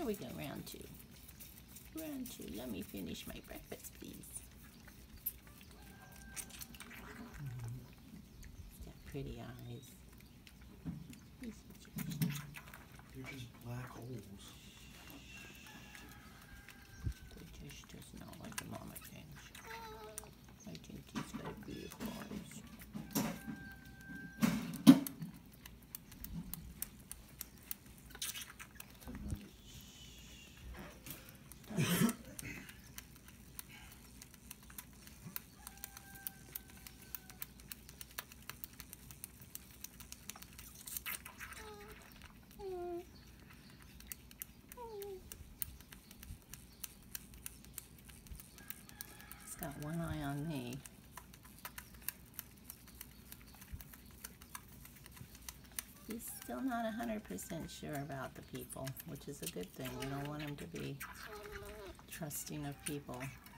we go, round two. Round two. Let me finish my breakfast, please. He's got pretty eyes. They're just black holes. They just does not like the mama things. I think he's got beautiful eyes. He's got one eye on me. He's still not 100% sure about the people, which is a good thing. We don't want him to be trusting of people.